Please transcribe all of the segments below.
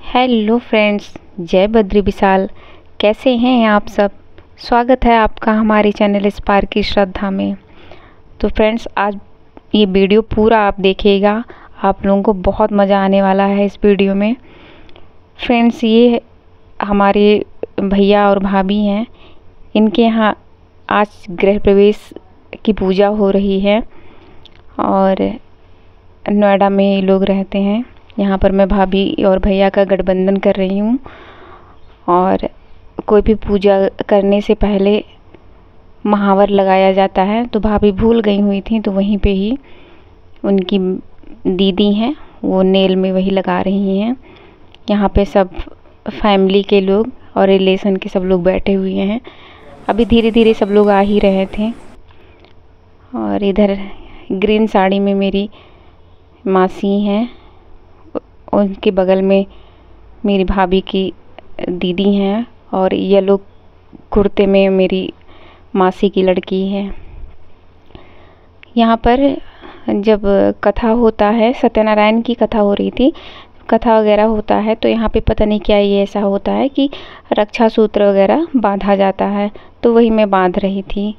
Hello friends, जय बद्री विशाल। कैसे हैं आप सब? स्वागत है आपका हमारे चैनल स्पार्क की श्रद्धा में। तो फ्रेंड्स, आज ये वीडियो पूरा आप देखिएगा, आप लोगों को बहुत मज़ा आने वाला है इस वीडियो में। फ्रेंड्स, ये हमारे भैया और भाभी हैं, इनके यहाँ आज गृह प्रवेश की पूजा हो रही है और नोएडा में ये लोग रहते हैं। यहाँ पर मैं भाभी और भैया का गठबंधन कर रही हूँ और कोई भी पूजा करने से पहले महावर लगाया जाता है। तो भाभी भूल गई हुई थी, तो वहीं पे ही उनकी दीदी हैं, वो नेल में वही लगा रही हैं। यहाँ पे सब फैमिली के लोग और रिलेशन के सब लोग बैठे हुए हैं। अभी धीरे धीरे सब लोग आ ही रहे थे। और इधर ग्रीन साड़ी में मेरी मासी हैं, उनके बगल में मेरी भाभी की दीदी हैं और येलो कुर्ते में मेरी मासी की लड़की है। यहाँ पर जब कथा होता है, सत्यनारायण की कथा हो रही थी, कथा वगैरह होता है, तो यहाँ पे पता नहीं क्या ये ऐसा होता है कि रक्षा सूत्र वगैरह बांधा जाता है। तो वही मैं बांध रही थी।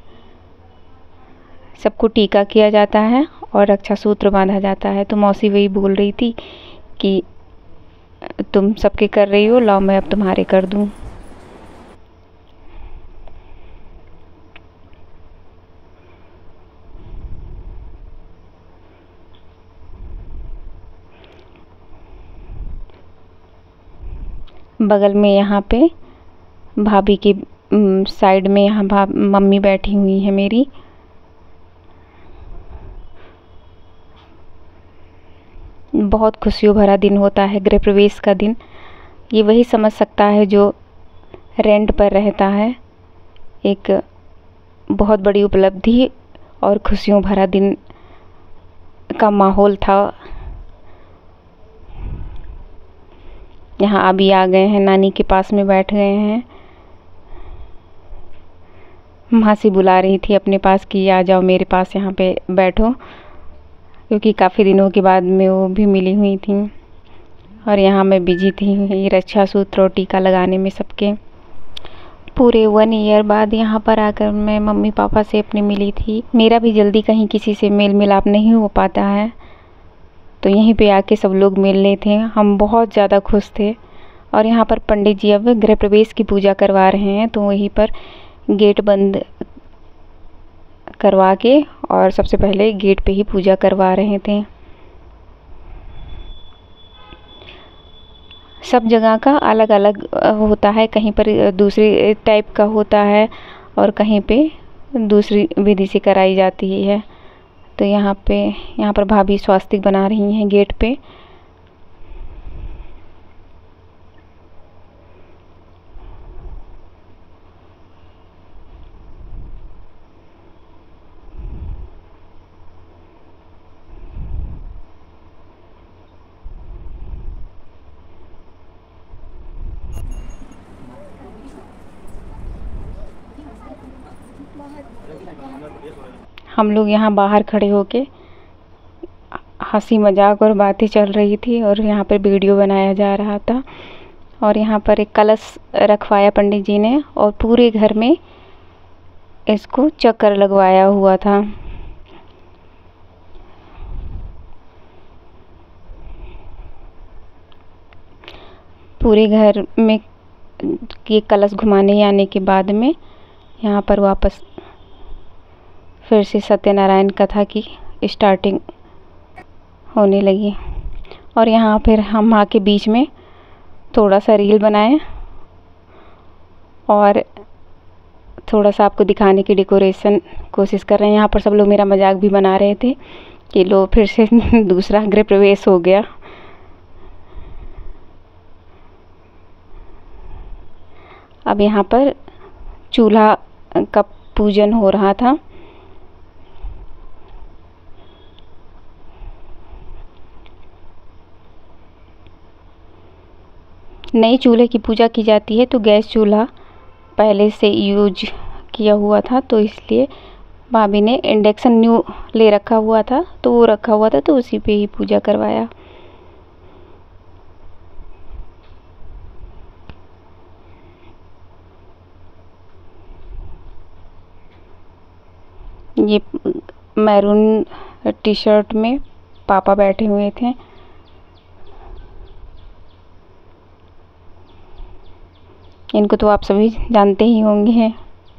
सबको टीका किया जाता है और रक्षा सूत्र बांधा जाता है। तो मौसी वही बोल रही थी कि तुम सबके कर रही हो, लाओ मैं अब तुम्हारे कर दूं। बगल में यहाँ पे भाभी की साइड में यहाँ मम्मी बैठी हुई है मेरी। बहुत खुशियों भरा दिन होता है गृह प्रवेश का दिन। ये वही समझ सकता है जो रेंट पर रहता है। एक बहुत बड़ी उपलब्धि और खुशियों भरा दिन का माहौल था। यहाँ अभी आ गए हैं, नानी के पास में बैठ गए हैं। मासी बुला रही थी अपने पास कि आ जाओ मेरे पास, यहाँ पे बैठो, क्योंकि काफ़ी दिनों के बाद में वो भी मिली हुई थी। और यहाँ मैं बिजी थी रक्षा सूत्र और टीका लगाने में सबके। पूरे 1 ईयर बाद यहाँ पर आकर मैं मम्मी पापा से अपने मिली थी। मेरा भी जल्दी कहीं किसी से मेल मिलाप नहीं हो पाता है, तो यहीं पे आके सब लोग मिलने थे। हम बहुत ज़्यादा खुश थे। और यहाँ पर पंडित जी अब गृह प्रवेश की पूजा करवा रहे हैं, तो वहीं पर गेट बंद करवा के और सबसे पहले गेट पे ही पूजा करवा रहे थे। सब जगह का अलग अलग होता है, कहीं पर दूसरी टाइप का होता है और कहीं पे दूसरी विधि से कराई जाती है। तो यहाँ पर भाभी स्वास्तिक बना रही हैं गेट पे। हम लोग यहाँ बाहर खड़े होके हंसी मजाक और बातें चल रही थी और यहाँ पर वीडियो बनाया जा रहा था। और यहाँ पर एक कलश रखवाया पंडित जी ने और पूरे घर में इसको चक्कर लगवाया हुआ था। पूरे घर में ये कलश घुमाने आने के बाद में यहाँ पर वापस फिर से सत्यनारायण कथा की स्टार्टिंग होने लगी। और यहाँ फिर हम आके बीच में थोड़ा सा रील बनाए और थोड़ा सा आपको दिखाने की डेकोरेशन कोशिश कर रहे हैं। यहाँ पर सब लोग मेरा मजाक भी बना रहे थे कि लो फिर से दूसरा गृह प्रवेश हो गया। अब यहाँ पर चूल्हा का पूजन हो रहा था। नए चूल्हे की पूजा की जाती है, तो गैस चूल्हा पहले से यूज किया हुआ था, तो इसलिए भाभी ने इंडक्शन न्यू ले रखा हुआ था, तो वो रखा हुआ था, तो उसी पे ही पूजा करवाया। ये मैरून टी शर्ट में पापा बैठे हुए थे। इनको तो आप सभी जानते ही होंगे।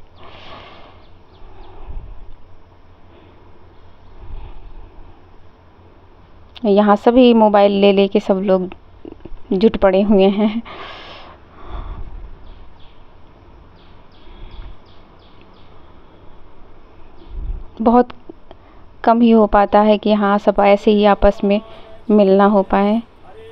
यहाँ सभी मोबाइल ले लेके सब लोग जुट पड़े हुए हैं। बहुत कम ही हो पाता है कि हाँ सब ऐसे ही आपस में मिलना हो पाए।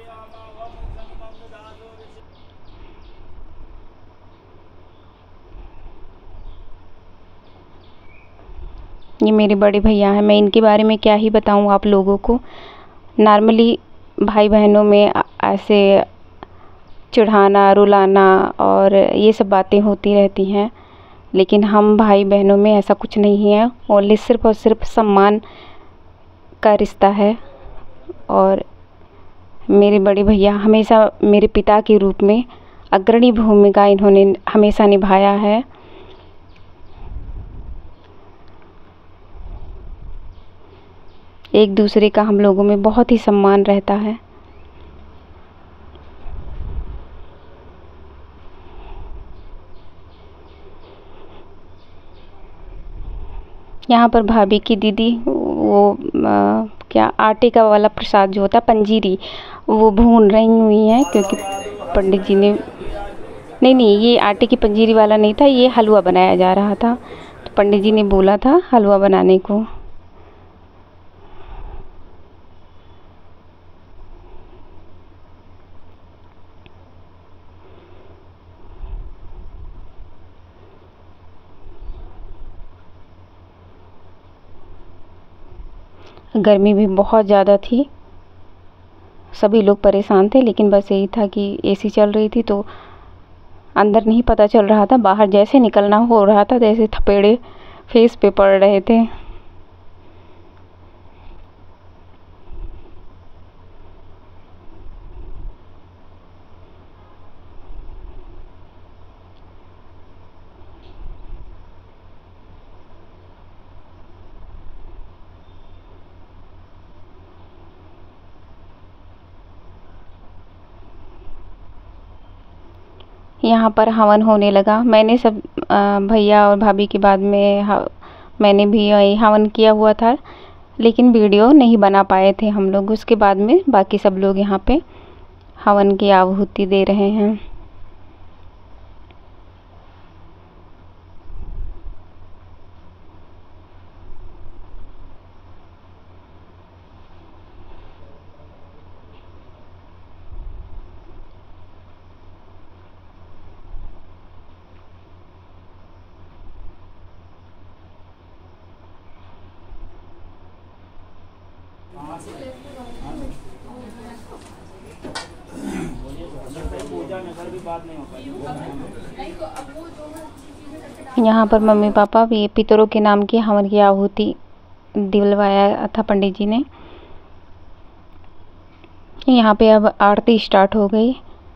ये मेरे बड़े भैया हैं। मैं इनके बारे में क्या ही बताऊँ आप लोगों को। नॉर्मली भाई बहनों में ऐसे चिढ़ाना, रुलाना और ये सब बातें होती रहती हैं, लेकिन हम भाई बहनों में ऐसा कुछ नहीं है। ओनली सिर्फ़ और सिर्फ सम्मान का रिश्ता है। और मेरे बड़े भैया हमेशा मेरे पिता के रूप में अग्रणी भूमिका इन्होंने हमेशा निभाया है। एक दूसरे का हम लोगों में बहुत ही सम्मान रहता है। यहाँ पर भाभी की दीदी वो क्या आटे का वाला प्रसाद जो होता है पंजीरी, वो भून रही हुई हैं, क्योंकि पंडित जी ने नहीं, ये आटे की पंजीरी वाला नहीं था, ये हलवा बनाया जा रहा था। तो पंडित जी ने बोला था हलवा बनाने को। गर्मी भी बहुत ज़्यादा थी, सभी लोग परेशान थे, लेकिन बस यही था कि एसी चल रही थी तो अंदर नहीं पता चल रहा था। बाहर जैसे निकलना हो रहा था जैसे थपेड़े फेस पे पड़ रहे थे। यहाँ पर हवन होने लगा। मैंने सब भैया और भाभी के बाद में मैंने भी हवन किया हुआ था, लेकिन वीडियो नहीं बना पाए थे हम लोग। उसके बाद में बाकी सब लोग यहाँ पे हवन की आहुति दे रहे हैं। यहाँ पर मम्मी पापा भी पितरों के नाम की हवन की आहुति दिलवाया था पंडित जी ने। यहाँ पे अब आरती स्टार्ट हो गई।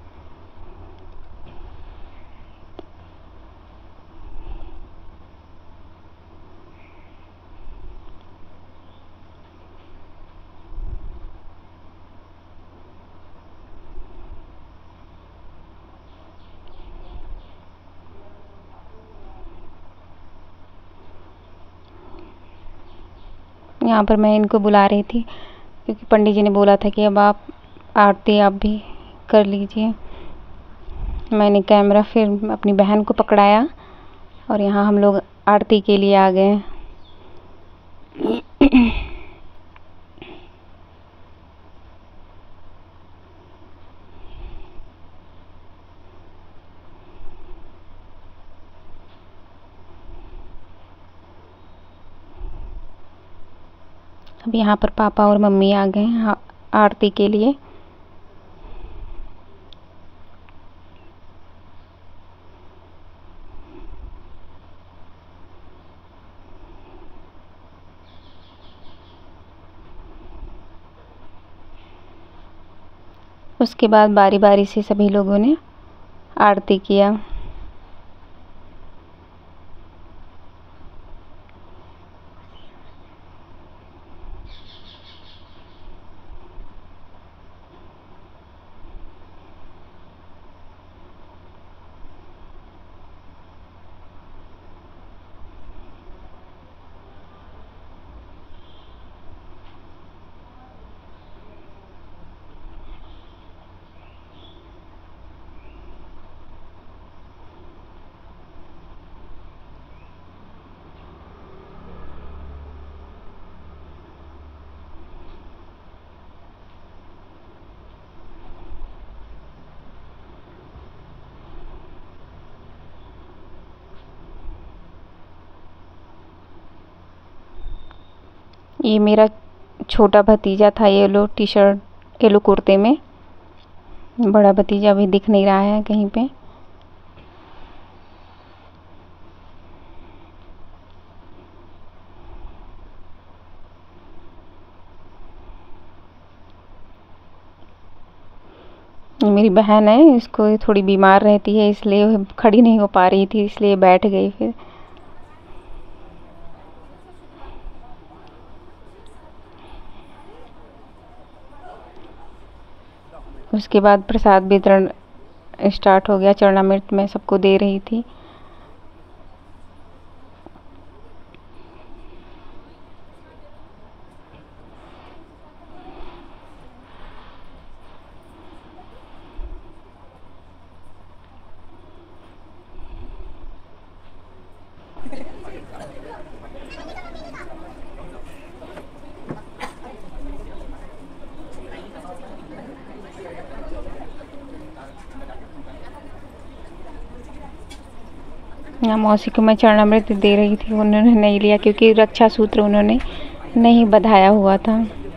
यहाँ पर मैं इनको बुला रही थी क्योंकि पंडित जी ने बोला था कि अब आप आरती आप भी कर लीजिए। मैंने कैमरा फिर अपनी बहन को पकड़ाया और यहाँ हम लोग आरती के लिए आ गए। अब यहाँ पर पापा और मम्मी आ गए हैं आरती के लिए। उसके बाद बारी बारी से सभी लोगों ने आरती किया। ये मेरा छोटा भतीजा था, येलो टी शर्ट येलो कुर्ते में। बड़ा भतीजा अभी दिख नहीं रहा है कहीं पे। ये मेरी बहन है, इसको थोड़ी बीमार रहती है इसलिए खड़ी नहीं हो पा रही थी, इसलिए बैठ गई फिर। उसके बाद प्रसाद वितरण स्टार्ट हो गया। चरणामृत मैं सबको दे रही थी। यहाँ मौसी को मैं चरणामृत दे रही थी, उन्होंने नहीं लिया क्योंकि रक्षा सूत्र उन्होंने नहीं बंधाया हुआ था।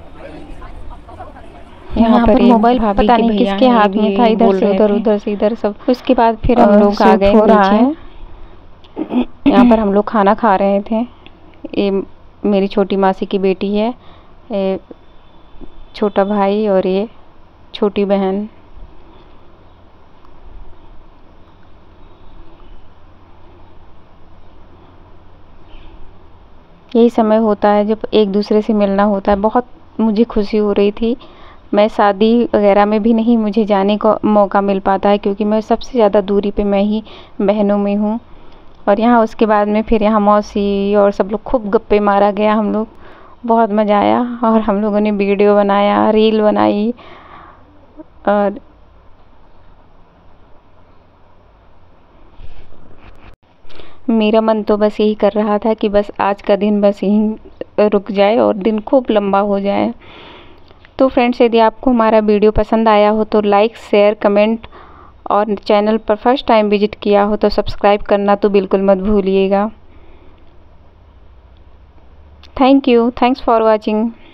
यहाँ पर मोबाइल पता नहीं किसके हाथ में था, इधर से उधर उधर से इधर सब। उसके बाद फिर हम लोग आ गए नीचे। यहाँ पर हम लोग खाना खा रहे थे। ये मेरी छोटी मासी की बेटी है, ये छोटा भाई और ये छोटी बहन। यही समय होता है जब एक दूसरे से मिलना होता है। बहुत मुझे खुशी हो रही थी। मैं शादी वगैरह में भी नहीं मुझे जाने को मौका मिल पाता है क्योंकि मैं सबसे ज़्यादा दूरी पे मैं ही बहनों में हूँ। और यहाँ उसके बाद में फिर यहाँ मौसी और सब लोग खूब गप्पे मारा गया हम लोग। बहुत मज़ा आया और हम लोगों ने वीडियो बनाया, रील बनाई। और मेरा मन तो बस यही कर रहा था कि बस आज का दिन बस यहीं रुक जाए और दिन खूब लंबा हो जाए। तो फ्रेंड्स, यदि आपको हमारा वीडियो पसंद आया हो तो लाइक, शेयर, कमेंट और चैनल पर फर्स्ट टाइम विजिट किया हो तो सब्सक्राइब करना तो बिल्कुल मत भूलिएगा। Thank you, thanks for watching.